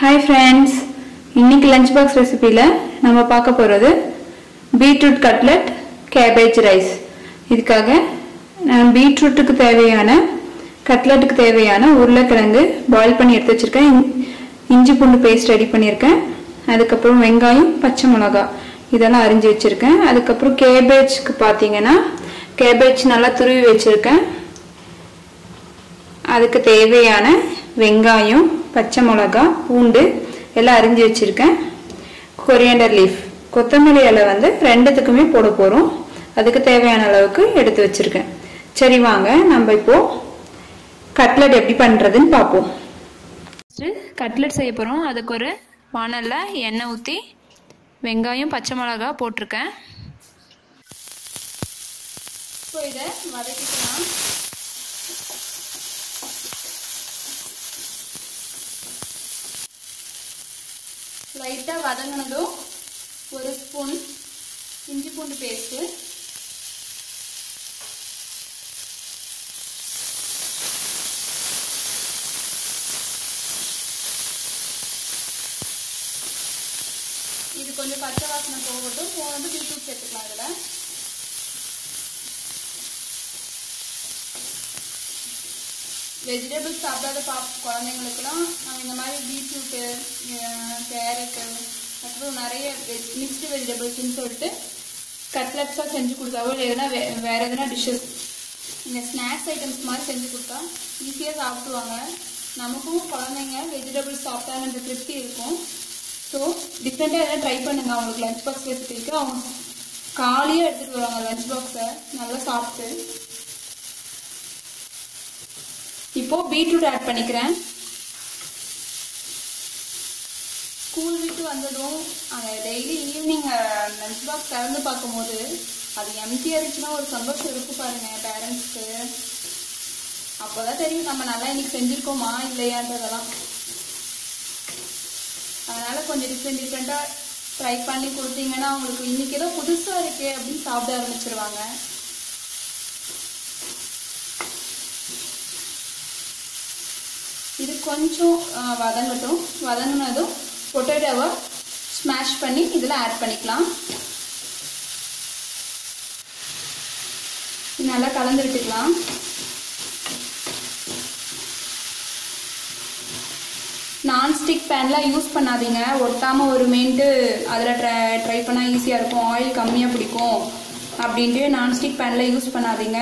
Hi friends, இன்னைக்கு lunch box recipe-ல நம்ம பார்க்க போறது beetroot cutlet, cabbage rice. இதுக்காக நான் beetroot-க்கு தேவையான cutlet-க்கு தேவையான உருளைக்கிழங்கு boil பண்ணி எடுத்து வச்சிருக்கேன். இஞ்சி பூண்டு paste ரெடி பண்ணிருக்கேன். அதுக்கு அப்புறம் வெங்காயம், பச்சை மிளகாய் இதெல்லாம் அரிஞ்சு வச்சிருக்கேன். அதுக்கு அப்புறம் cabbage-க்கு பாத்தீங்கன்னா cabbage நல்லா துருவி வச்சிருக்கேன். அதுக்கு தேவையான வெங்காயம், பச்சை மிளகாய், பூண்டு எல்லாம் அரிஞ்சு வச்சிருக்கேன். கொரியாண்டர் லீஃப், கொத்தமல்லி இலை வந்து ரெண்டுத்துக்குமே போட போறோம். அதுக்கு தேவையான அளவுக்கு எடுத்து வச்சிருக்கேன். சரி வாங்க நம்ம இப்போ கட்லெட் எப்படி பண்றதுன்னு பாப்போம். கட்லெட் செய்ய போறோம். அதுக்கு ஒரு வாணல்ல எண்ணெய் ஊத்தி வெங்காயம், பச்சை மிளகாய் போட்டிருக்கேன். இப்போ இதை வதக்கிக்கலாம். லைட்டா வதங்கினதும் ஒரு ஸ்பூன் இஞ்சி பூண்டு பேஸ்ட், இது கொஞ்சம் பச்சை வாசனை போகட்டும். போனது பீட்ரூட் சேர்த்துக்கலாம். இதுல வெஜிடபிள்ஸ் சாப்பிடாத குழந்தைங்களுக்குலாம் நம்ம இந்த மாதிரி பீட்ரூட்டு, கேரட்டு, அப்புறம் நிறைய மிக்ஸ்டு வெஜிடபிள்ஸ்ன்னு சொல்லிட்டு கட்லெட்ஸாக செஞ்சு கொடுத்தாவோ இல்லைன்னா வேற எதனா டிஷ்ஷஸ் இந்த ஸ்நாக்ஸ் ஐட்டம்ஸ் மாதிரி செஞ்சு கொடுத்தா ஈஸியாக சாப்பிடுவாங்க. நமக்கும் குழந்தைங்க வெஜிடபிள்ஸ் சாப்பிட்டாங்கன்ற திருப்தி இருக்கும். ஸோ டிஃப்ரெண்ட்டாக எதாவது ட்ரை பண்ணுங்க. அவங்களுக்கு லஞ்ச் பாக்ஸ் ரெசிபிக்கு அவங்க காலியாக எடுத்துகிட்டு வருவாங்க லஞ்ச் பாக்ஸை நல்லா சாப்பிட்டு. இப்போ பீட்ரூட் ஆட் பண்ணிக்கிறேன். ஸ்கூல் விட்டு வந்ததும் அந்த டெய்லி ஈவினிங் லஞ்ச் பாக்ஸ் திறந்து பார்க்கும்போது அது எம்டியா இருந்துச்சுன்னா ஒரு சந்தோஷம் இருக்கு பாருங்க பேரண்ட்ஸ்க்கு. அப்போதான் தெரியும் நம்ம நல்லா இன்னைக்கு செஞ்சிருக்கோமா இல்லையான்றதெல்லாம். அதனால கொஞ்சம் டிஃப்ரெண்டா ட்ரை பண்ணி கொடுத்தீங்கன்னா அவங்களுக்கு இன்னைக்கு ஏதோ புதுசா இருக்கே அப்படின்னு சாப்பிட ஆரம்பிச்சிருவாங்க. இது கொஞ்சம் வதங்கட்டும். வதங்கினதும் பொட்டேட்டோவை ஸ்மாஷ் பண்ணி இதில் ஆட் பண்ணிக்கலாம். நல்லா கலந்து விட்டுக்கலாம். நான்ஸ்டிக் பேன்லாம் யூஸ் பண்ணாதீங்க. ஒட்டாமல் ஒரு மெயின்ட்டு அதில் ட்ரை பண்ணால் ஈஸியாக இருக்கும். ஆயில் கம்மியாக பிடிக்கும் அப்படின்ட்டு நான்ஸ்டிக் பேனில் யூஸ் பண்ணாதீங்க.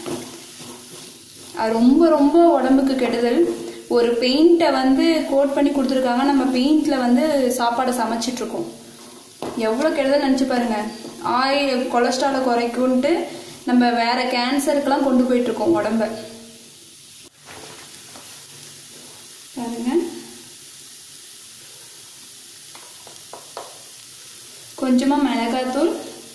அது ரொம்ப ரொம்ப உடம்புக்கு கெடுதல். ஒரு பெயிண்ட்டை வந்து கோட் பண்ணி கொடுத்துருக்காங்க. நம்ம பெயிண்ட்ல வந்து சாப்பாடை சமைச்சிட்டு இருக்கோம். எவ்வளோ கெடுதல் நினச்சி பாருங்க. ஆயில் கொலஸ்ட்ராலை குறைக்கும்ட்டு நம்ம வேற கேன்சருக்கெல்லாம் கொண்டு போயிட்டு இருக்கோம் உடம்ப. பாருங்க, கொஞ்சமா மிளகாத்தூள்,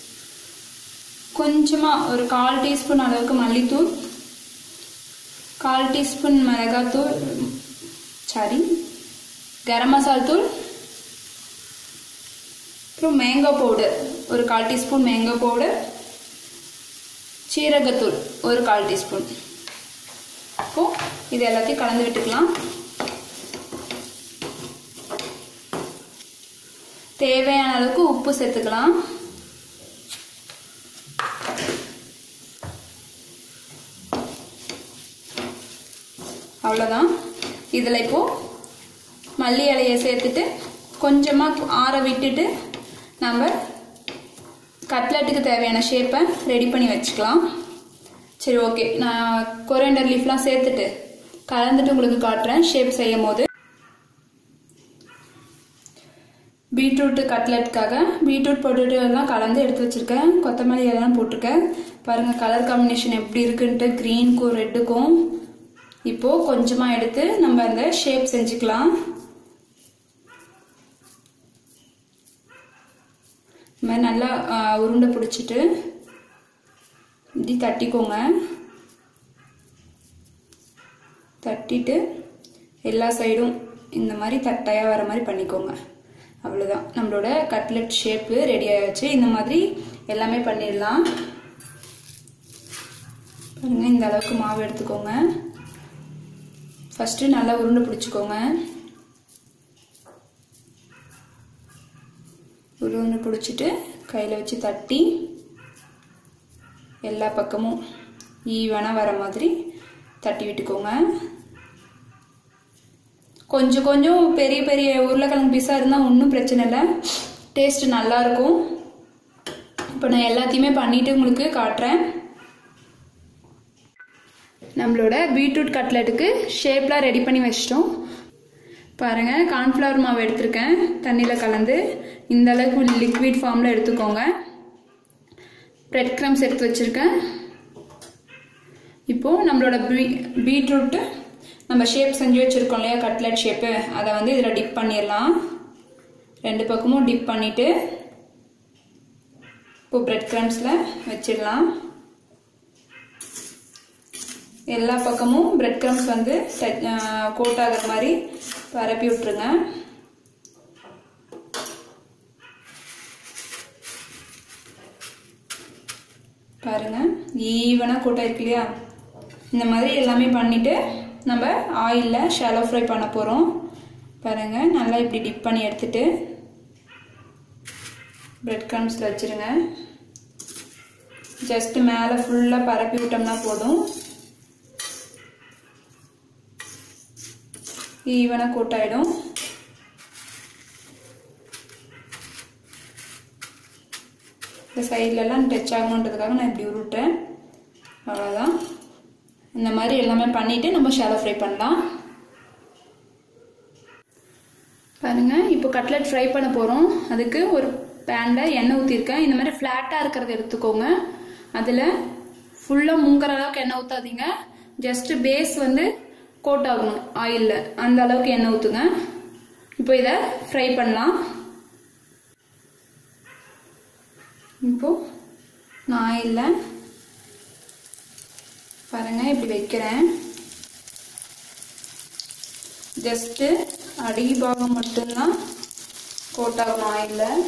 கொஞ்சமா ஒரு 1/4 டீஸ்பூன் அளவுக்கு மல்லித்தூள், 1/4 டீஸ்பூன் மிளகாத்தூள், கரம் மசாலா தூள், அப்புறம் மேங்கோ பவுடர் ஒரு 1/4 டீஸ்பூன் மேங்கோ பவுடர், சீரகத்தூள் ஒரு 1/4 டீஸ்பூன். இப்போ இது எல்லாத்தையும் கலந்து விட்டுக்கலாம். தேவையான அளவுக்கு உப்பு சேர்த்துக்கலாம். அவ்வளோதான். இதில் இப்போ மல்லி இலையை சேர்த்துட்டு கொஞ்சமாக ஆற விட்டுட்டு நம்ம கட்லெட்டுக்கு தேவையான ஷேப்பை ரெடி பண்ணி வச்சுக்கலாம். சரி ஓகே, நான் கொரியாண்டர் லீஃப்லாம் சேர்த்துட்டு கலந்துட்டு உங்களுக்கு காட்டுறேன் ஷேப் செய்யும் போது. பீட்ரூட் கட்லெட்டுக்காக பீட்ரூட் பொட்டேட்டோ எல்லாம் கலந்து எடுத்து வச்சிருக்கேன். கொத்தமல்லி எல்லாம் போட்டிருக்கேன். பாருங்க கலர் காம்பினேஷன் எப்படி இருக்குன்ட்டு, கிரீனுக்கும் ரெட்டுக்கும். இப்போ கொஞ்சமா எடுத்து நம்ம அந்த ஷேப் செஞ்சுக்கலாம். இந்த மாதிரி நல்லா உருண்டை பிடிச்சிட்டு இப்படி தட்டிக்கோங்க. தட்டிட்டு எல்லா சைடும் இந்த மாதிரி தட்டையா வர மாதிரி பண்ணிக்கோங்க. அவ்வளவுதான், நம்மளோட கட்லெட் ஷேப்பு ரெடி ஆயாச்சு. இந்த மாதிரி எல்லாமே பண்ணிடலாம். பாருங்க, இந்த அளவுக்கு மாவு எடுத்துக்கோங்க. ஃபர்ஸ்ட் நல்லா உருண்டை பிடிச்சுக்கோங்க. உருண்டை பிடிச்சிட்டு கையில் வச்சு தட்டி எல்லா பக்கமும் ஈவனாக வர மாதிரி தட்டி விட்டுக்கோங்க. கொஞ்சம் கொஞ்சம் பெரிய பெரிய உருளைக்கிழங்கு பீஸாக இருந்தால் ஒன்றும் பிரச்சனை இல்லை, டேஸ்ட் நல்லாயிருக்கும். இப்போ நான் எல்லாத்தையுமே பண்ணிவிட்டு உங்களுக்கு காட்டுறேன். நம்மளோட பீட்ரூட் கட்லெட்டுக்கு ஷேப்லாம் ரெடி பண்ணி வச்சிட்டோம். பாருங்கள், கார்ன்ஃப்ளவர் மாவு எடுத்திருக்கேன் தண்ணியில் கலந்து. இந்த அளவுக்கு லிக்விட் ஃபார்மில் எடுத்துக்கோங்க. பிரெட் க்ரம்ஸ் எடுத்து வச்சுருக்கேன். இப்போது நம்மளோட பீட்ரூட்டு நம்ம ஷேப் செஞ்சு வச்சுருக்கோம் இல்லையா, கட்லெட் ஷேப்பு, அதை வந்து இதில் டிப் பண்ணிடலாம். 2 பக்கமும் டிப் பண்ணிவிட்டு இப்போ பிரெட் க்ரம்ஸில் வச்சிடலாம். எல்லா பக்கமும் பிரெட் க்ரம்ஸ் வந்து கோட் ஆகிற மாதிரி பரப்பி விட்டுருங்க. பாருங்கள், ஈவனாக கோட் ஆயிருக்கு இல்லையா. இந்த மாதிரி எல்லாமே பண்ணிவிட்டு நம்ம ஆயிலில் ஷாலோ ஃப்ரை பண்ண போகிறோம். பாருங்கள், நல்லா இப்படி டிப் பண்ணி எடுத்துட்டு பிரெட் க்ரம்ஸில் வச்சுருங்க. ஜஸ்ட்டு மேலே ஃபுல்லாக பரப்பி விட்டோம்னா போதும், ஈவனாக கோட் ஆகிடும். இந்த சைட்லலாம் டச் ஆகணுன்றதுக்காக நான் இப்படி உருட்டேன். அவ்வளோதான். இந்த மாதிரி எல்லாமே பண்ணிவிட்டு நம்ம ஷாலோ ஃப்ரை பண்ணலாம். பாருங்கள், இப்போ கட்லெட் ஃப்ரை பண்ண போகிறோம். அதுக்கு ஒரு பேனில் எண்ணெய் ஊற்றிருக்கேன். இந்த மாதிரி ஃப்ளாட்டாக இருக்கிறத எடுத்துக்கோங்க. அதில் ஃபுல்லாக முங்குற அளவுக்கு எண்ணெய் ஊற்றாதீங்க. ஜஸ்ட்டு பேஸ் வந்து கோட் ஆகணும் ஆயிலில், அந்த அளவுக்கு எண்ணெய் ஊற்றுங்க. இப்போ இதை ஃப்ரை பண்ணலாம். இப்போது நான் ஆயிலில் பாருங்கள் இப்படி வைக்கிறேன். ஜஸ்ட்டு அடிபாகம் மட்டும்தான் கோட் ஆகணும் ஆயிலில்.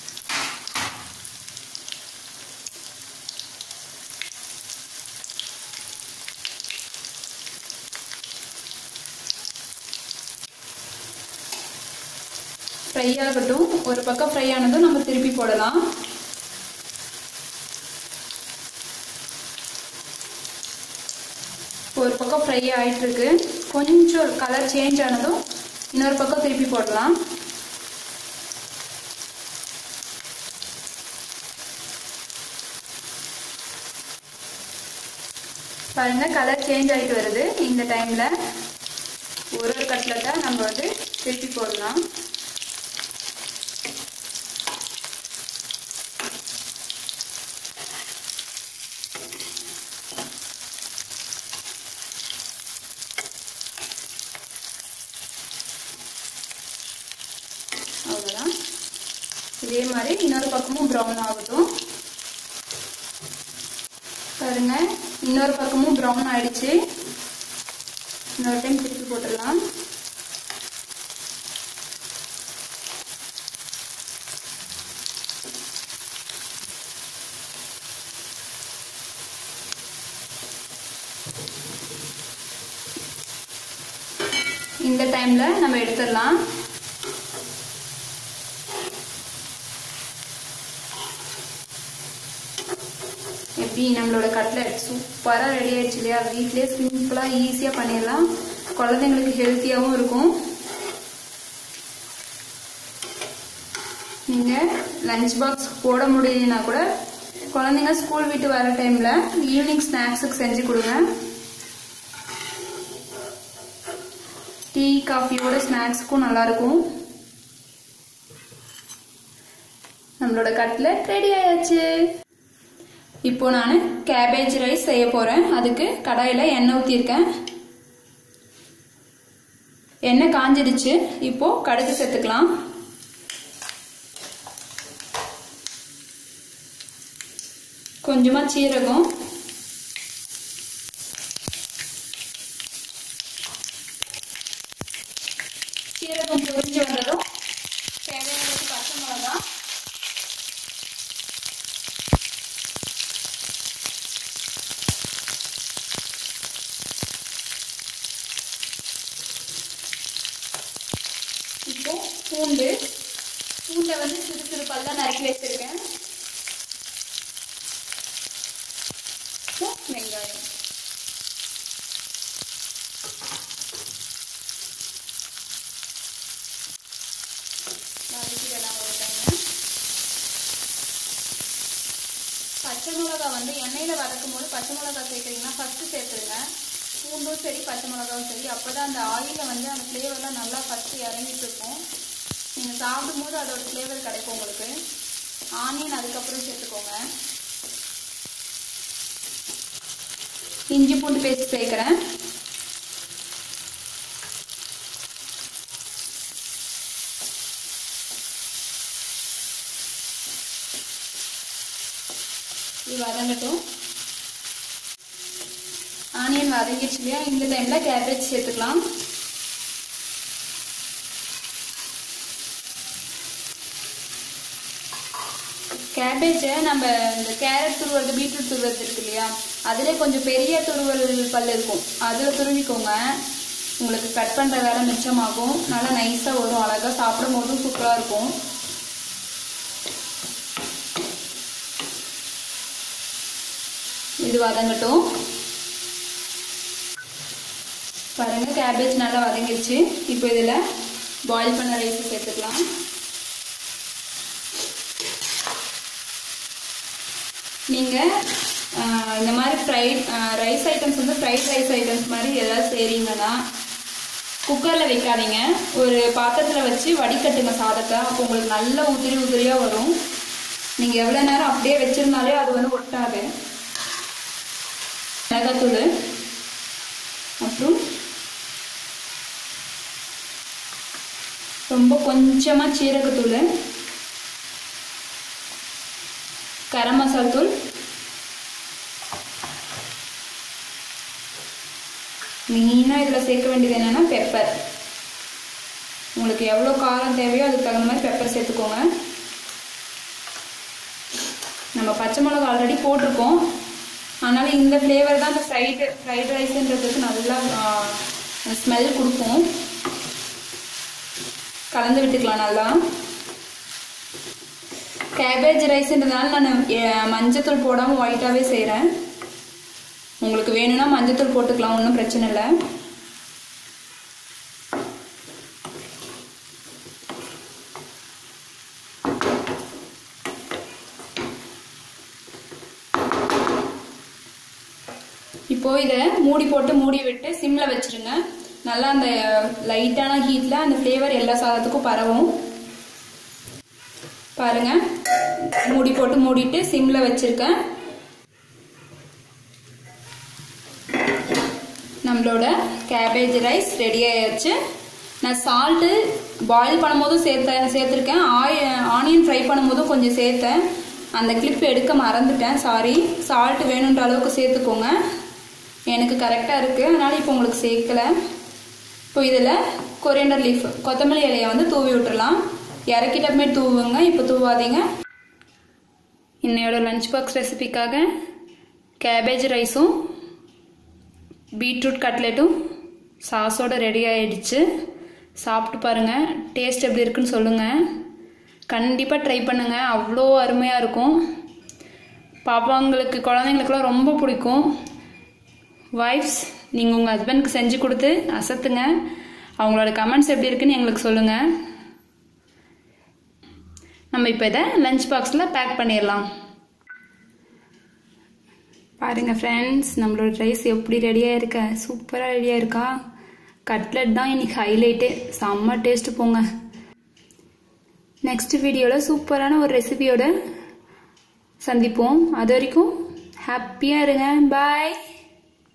ஃப்ரை ஆகட்டும். ஒரு பக்கம் ஃப்ரை ஆனதும் நம்ம திருப்பி போடலாம். ஒரு பக்கம் ஃப்ரை ஆகிட்டுருக்கு. கொஞ்சம் கலர் சேஞ்ச் ஆனதும் இன்னொரு பக்கம் திருப்பி போடலாம். பாருங்கள், கலர் சேஞ்ச் ஆகிட்டு வருது. இந்த டைமில் ஒரு கட்லெட்டை நம்ம வந்து திருப்பி போடலாம். அவ்வளோதான். இதே மாதிரி இன்னொரு பக்கமும் ப்ரௌன் ஆகட்டும். பாருங்க, இன்னொரு பக்கமும் ப்ரௌன் ஆயிடுச்சு. இன்னொரு டைம் திருப்பி போட்டுடலாம். இந்த டைம்ல நம்ம எடுத்துடலாம். எப்படி நம்மளோட கட்லெட் சூப்பராக ரெடி ஆயிடுச்சு இல்லையா. வீட்டிலே சிம்பிளாக ஈஸியாக பண்ணிடலாம். குழந்தைங்களுக்கு ஹெல்த்தியாகவும் இருக்கும். நீங்கள் லஞ்ச் பாக்ஸ் போட முடியலன்னா கூட குழந்தைங்க ஸ்கூல் விட்டு வர டைமில் ஈவினிங் ஸ்நாக்ஸுக்கு செஞ்சு கொடுங்க. டீ காஃபியோட ஸ்நாக்ஸுக்கும் நல்லாயிருக்கும். நம்மளோட கட்லெட் ரெடி ஆயாச்சு. இப்போ நான் கேபேஜ் ரைஸ் செய்ய போகிறேன். அதுக்கு கடாயில் எண்ணெய் ஊற்றிருக்கேன். எண்ணெய் காஞ்சிடுச்சு. இப்போ கடுகு சேர்த்துக்கலாம். கொஞ்சமாக சீரகம், சீரகம் பொரிஞ்சு வந்ததும் தேவையான பச்சை மிளகா, இப்போ பூண்டு, பூண்டை வந்து சிறு சிறு பல்லா நறுக்கி வச்சிருக்கேன். வெங்காயம் வதக்கிடலாம் ஒரு டைம். பச்சை மிளகா வந்து எண்ணெயில வதக்கும் போது பச்சை மிளகா சேர்க்குறீங்கன்னா ஃபர்ஸ்ட் சேர்த்துருங்க. பூண்டும் சரி பச்சை மிளகாவும் சரி, அப்போதான் அந்த ஆயிலில் வந்து அந்த ஃப்ளேவர்லாம் நல்லா ஃபஸ்ட்டு இறங்கிட்டு இருக்கும். நீங்கள் சாப்பிடும் போது அதோட ஃப்ளேவர் கிடைக்கும் உங்களுக்கு. ஆனியன் அதுக்கப்புறம் சேர்த்துக்கோங்க. இஞ்சி பூண்டு பேஸ்ட் சேர்க்குறேன். இது வதங்கட்டும். ஆனியன் வதங்கிடுச்சு இல்லையா, இந்த டைமில் கேபேஜ் சேர்த்துக்கலாம். கேபேஜை நம்ம இந்த கேரட் துருவது பீட்ரூட் துருவது இருக்கு இல்லையா, அதிலே கொஞ்சம் பெரிய துருவல் பல் இருக்கும், அதில் துருவிக்கோங்க. உங்களுக்கு கட் பண்ணுற வேலை மிச்சமாகும். நல்லா நைஸாக வரும், அழகாக சாப்பிடும் போதும் சூப்பராக இருக்கும். இது வதங்கட்டும். பாருங்க கேபேஜ் நல்லா வதங்கிடுச்சு. இப்போ இதில் பாயில் பண்ண ரைஸ் சேர்த்துக்கலாம். நீங்கள் இந்த மாதிரி ரைஸ் ஐட்டம்ஸ் வந்து ஃப்ரைட் ரைஸ் ஐட்டம்ஸ் மாதிரி எதாவது செய்கிறீங்கன்னா குக்கரில் வைக்காதீங்க, ஒரு பாத்திரத்தில் வச்சு வடிகட்டுங்க சாதத்தை. அப்போ உங்களுக்கு நல்ல உதிரி உதிரியாக வரும். நீங்கள் எவ்வளோ நேரம் அப்படியே வச்சுருந்தாலே அது வந்து ஒட்டாது. மிளகாத்தூள், அப்புறம் ரொம்ப கொஞ்சமாக சீரகத்தூள், கரம் மசாலா தூள், மெயினாக இதில் சேர்க்க வேண்டியது என்னென்னா பெப்பர். உங்களுக்கு எவ்வளோ காரம் தேவையோ அதுக்கு தகுந்த மாதிரி பெப்பர் சேர்த்துக்கோங்க. நம்ம பச்சை மிளகா ஆல்ரெடி போட்டிருக்கோம், அதனால் இந்த ஃப்ளேவர் தான் அந்த ஃப்ரைட் ரைஸுன்றதுக்கு நல்லா ஸ்மெல் கொடுக்கும். கலந்து விட்டுக்கலாம் நல்லா. கேபேஜ் ரைஸ்ன்றதுனால நான் மஞ்சத்தூள் போடாமல் ஒயிட்டாகவே செய்கிறேன். உங்களுக்கு வேணும்னா மஞ்சத்தூள் போட்டுக்கலாம், ஒன்றும் பிரச்சனை இல்லை. இப்போ இதை மூடி விட்டு சிம்மில் வச்சுருங்க. நல்லா அந்த லைட்டான ஹீட்டில் அந்த ஃப்ளேவர் எல்லா சாதத்துக்கும் பரவும். பாருங்க, மூடிட்டு சிம்மில் வச்சுருக்கேன். நம்மளோட கேபேஜ் ரைஸ் ரெடி ஆயிடுச்சு. நான் சால்ட்டு பாயில் பண்ணும்போதும் சேர்த்துருக்கேன், ஆனியன் ஃப்ரை பண்ணும்போதும் கொஞ்சம் சேர்த்தேன். அந்த கிளிப் எடுக்க மறந்துட்டேன், சாரி. சால்ட் வேணுன்ற அளவுக்கு சேர்த்துக்கோங்க, எனக்கு கரெக்டாக இருக்குது, அதனால் இப்போ உங்களுக்கு சேர்க்கலை. இப்போ இதில் கொரியண்டர் லீஃப், கொத்தமல்லி இலையை வந்து தூவி விட்டுறலாம். இறக்கிட்டமே தூவுங்க, இப்போ தூவாதீங்க. இன்னையோட லஞ்ச் பாக்ஸ் ரெசிபிக்காக கேபேஜ் ரைஸும் பீட்ரூட் கட்லெட்டும் சாஸோட ரெடி ஆகிடுச்சு. சாப்பிட்டு பாருங்கள், டேஸ்ட் எப்படி இருக்குன்னு சொல்லுங்கள். கண்டிப்பாக ட்ரை பண்ணுங்கள், அவ்வளோ அருமையாக இருக்கும். பாப்பாங்களுக்கு குழந்தைங்களுக்குலாம் ரொம்ப பிடிக்கும். வைஃப்ஸ், நீங்கள் உங்கள் ஹஸ்பண்டுக்கு செஞ்சு கொடுத்து அசத்துங்க. அவங்களோட கமெண்ட்ஸ் எப்படி இருக்குன்னு எங்களுக்கு சொல்லுங்கள். நம்ம இப்போ இதை லஞ்ச் பாக்ஸில் பேக் பண்ணிடலாம். பாருங்கள் ஃப்ரெண்ட்ஸ், நம்மளோட ரைஸ் எப்படி ரெடியாக இருக்கா, சூப்பராக ரெடியாக இருக்கா. கட்லெட் தான் இன்னைக்கு ஹைலைட்டே, செம்ம டேஸ்ட்டு போங்க. நெக்ஸ்ட் வீடியோவில் சூப்பரான ஒரு ரெசிபியோட சந்திப்போம். அது வரைக்கும் ஹாப்பியாக இருங்க. பாய்.